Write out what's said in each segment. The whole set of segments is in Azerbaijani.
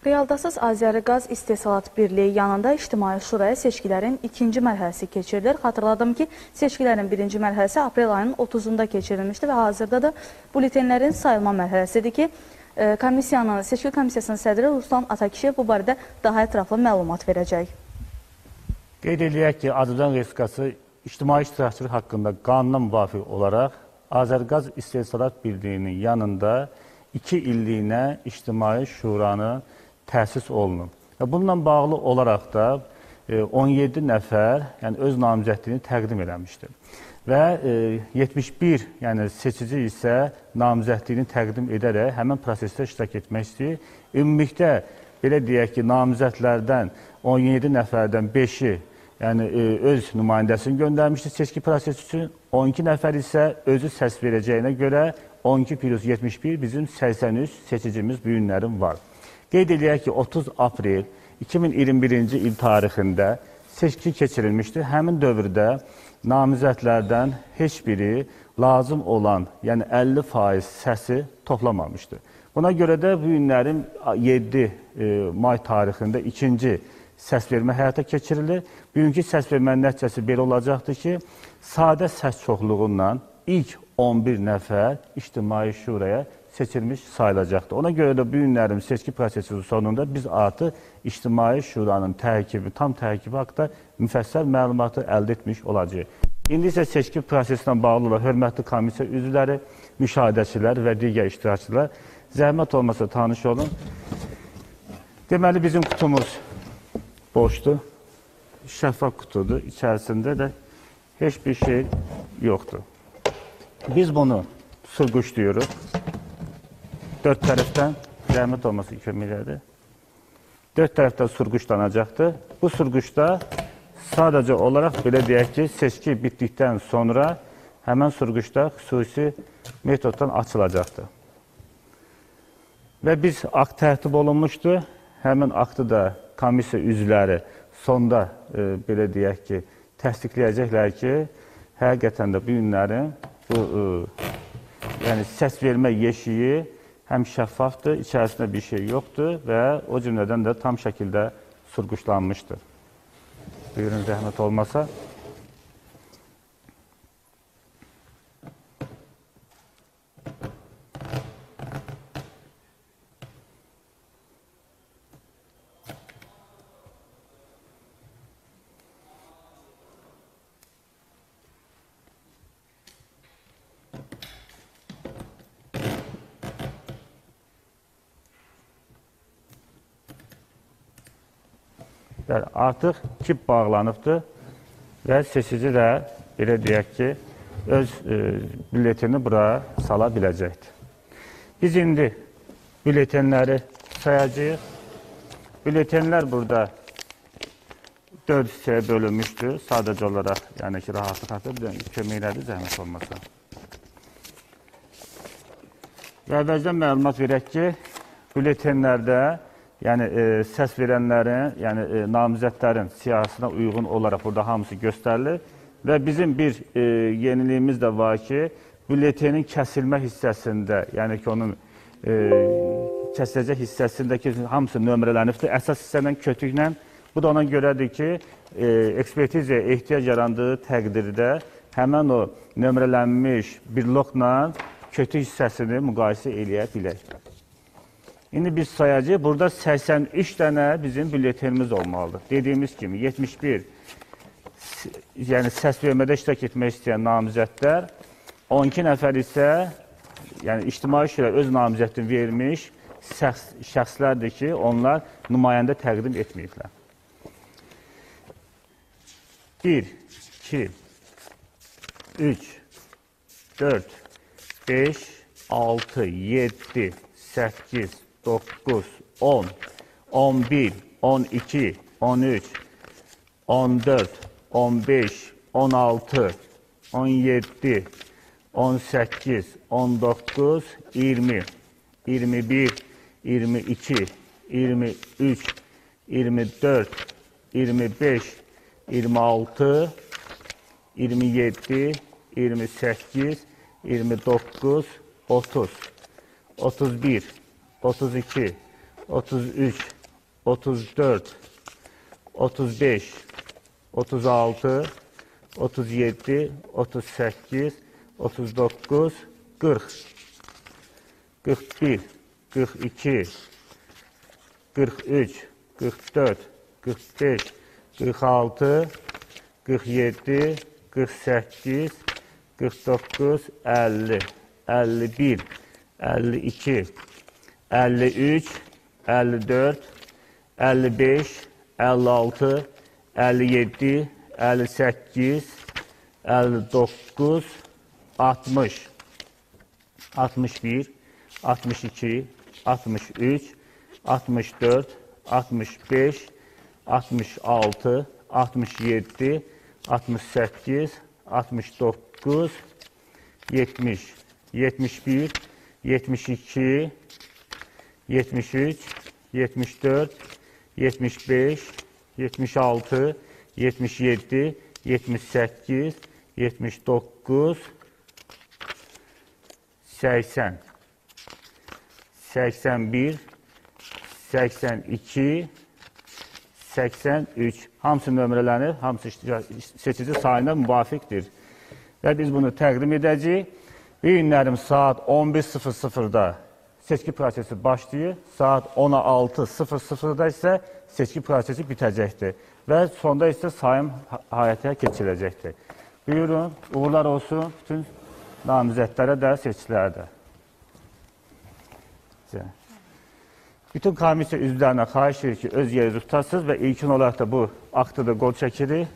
Realdasız Azəriqaz İstehsalat Birliyi yanında İctimai Şuraya seçkilərin ikinci mərhələsi keçirilir. Xatırladım ki, seçkilərin birinci mərhələsi aprel ayının 30-unda keçirilmişdi və hazırda da buletenlərin sayılma mərhələsidir ki, seçki komissiyasının sədri Ruslan Atakişev bu barədə daha ətraflı məlumat verəcək. Qeyd edək ki, Azərbaycan Respublikası ictimai iştirakçılıq haqqında qanuna müvafiq olaraq Azəriqaz İstehsalat Birliyinin yanında 2 illiyinə İctimai Şuranın təsis olunub. Bununla bağlı olaraq da 17 nəfər öz namizədliyini təqdim eləmişdir. Və 71 seçici isə namizədliyini təqdim edərək həmin prosesdə iştirak etmək istəyir. Ümumilikdə, belə deyək ki, namizədlərdən 17 nəfərdən 5-i öz nümayəndəsini göndərmişdir seçki prosesi üçün. 12 nəfər isə özü səs verəcəyinə görə 12 plus 71 bizim 83 seçicimiz bu günlərin var. Qeyd edək ki, 30 aprel 2021-ci il tarixində seçki keçirilmişdir. Həmin dövrdə namizədlərdən heç biri lazım olan, 50% səsi toplamamışdır. Buna görə də bu günlərin 7 may tarixində ikinci səs vermə həyata keçirilir. Bugünkü səs vermənin nəticəsi belə olacaqdır ki, sadə səs çoxluğundan ilk 11 nəfər İctimai Şuraya seçilmiş sayılacaqdır. Ona görə də bu günlərin seçki prosesi sonunda biz artıq İctimai Şuranın tərkibi, tam tərkibi haqqında müfəssəl məlumatı əldə etmiş olacaq. İndi isə seçki prosesinə bağlı olan hörmətli komissiya üzvləri, müşahidəçilər və digər iştirakçılar zəhmət olmasa tanış olun. Deməli, bizim kutumuz boşdur, şəffaf qutudur, içərisində də heç bir şey yoxdur. Biz bunu sürgüçlüyoruz. 4 tərəfdən, zəhmət olması köməklədir. 4 tərəfdən sürgüçlanacaqdır. Bu sürgüçdə sadəcə olaraq belə deyək ki, seçki bitdikdən sonra həmən sürgüçdə xüsusi metoddan açılacaqdır. Və biz akt tərtib olunmuşdur. Həmin aktı da komissiya üzvləri sonda belə deyək ki, təsdiqləyəcəklər ki, həqiqətən də bu günlərin səs vermə yeşiyi həm şəffafdır, içərisində bir şey yoxdur və o cümlədən də tam şəkildə sürgüçlanmışdır. Buyurun, zəhmət olmasa. Artıq kip bağlanıbdır və seçici də belə deyək ki, öz bülletini bura sala biləcəkdir. Biz indi bülletenləri sayacağıq. Bülletenlər burada 4 hissəyə bölünmüşdür. Sadəcə olaraq, yəni ki, rahatlıq haqqında köməkləri zəhmət olmasa. Və əvvəlcədən məlumat verək ki, bülletenlərdə səs verənlərin, namizədlərin siyahısına uyğun olaraq burada hamısı göstərilir və bizim bir yeniliyimiz də var ki, bülletenin kəsilmə hissəsində, yəni ki, onun kəsiləcək hissəsindəki hamısı nömrələnibdir, əsas hissədən kötüklə. Bu da ona görədir ki, ekspertizaya ehtiyac yarandığı təqdirdə həmən o nömrələnmiş blokla kötük hissəsini müqayisə eləyə bilək. İndi biz sayacağıq, burada 83 dənə bizim bülletenimiz olmalıdır. Dediyimiz kimi 71, yəni səs vermədə iştirak etmək istəyən namizədlər, 12 nəfər isə, yəni İctimai Şura öz namizədini vermiş şəxslərdir ki, onlar nümayəndə təqdim etməyiblər. 1, 2, 3, 4, 5, 6, 7, 8, 9, 10, 11, 12, 13, 14, 15, 16, 17, 18, 19, 20, 21, 22, 23, 24, 25, 26, 27, 28, 29, 30, 31, 32, 33, 34, 35, 36, 37, 38, 39, 40, 41, 42, 43, 44, 45, 46, 47, 48, 49, 50, 51, 52, 53, 54, 55, 56, 57, 58, 59, 60, 61, 62, 63, 64, 65, 66, 67, 68, 69, 70, 71, 72, 73, 74, 75, 76, 77, 78, 79, 80, 81, 82, 83. Hamısı nömrələnir, hamısı seçici sayına müvafiqdir. Və biz bunu təqdim edəcəyik. Bu günlərim saat 11:00-da seçki prosesi başlayır. Saat 16:00-da isə seçki prosesi bitəcəkdir. Və sonda isə sayım həyata keçiriləcəkdir. Buyurun, uğurlar olsun bütün namizədlərə də, seçkilərə də. Bütün komissiya üzvlərinə xahiş edir ki, öz yerinizi tutasınız və ilkin olaraq da bu aktı da qol çəkirik.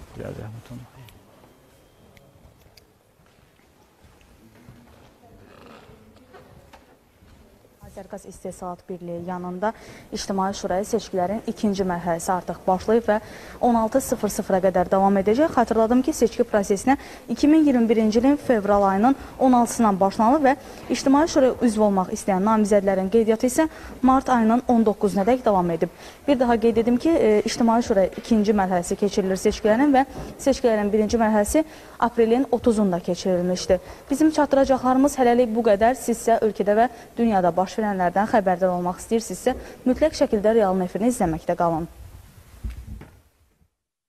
Azərqaz İstehsalat Birliyi yanında İctimai Şuraya seçkilərin ikinci mərhələsi artıq başlayıb və 16:00-a qədər davam edəcək. Xatırladım ki, seçki prosesinə 2021-ci ilin fevral ayının 16-sından başlanıb və İctimai Şuraya üzv olmaq istəyən namizədlərin qeydiyyatı isə mart ayının 19-na dək davam edib. Bir daha qeyd edim ki, İctimai Şuraya ikinci mərhələsi keçirilir seçkilərin və seçkilərin birinci mərhələsi aprelin 30-unda keçirilmişdir. Bizim çatdıracaqlarımız hələlik bu qədər. Sizsə ölkədə və dünyada baş verənlərdən xəbərdar olmaq istəyirsinizsə, mütləq şəkildə Real Nefirini izləməkdə qalın.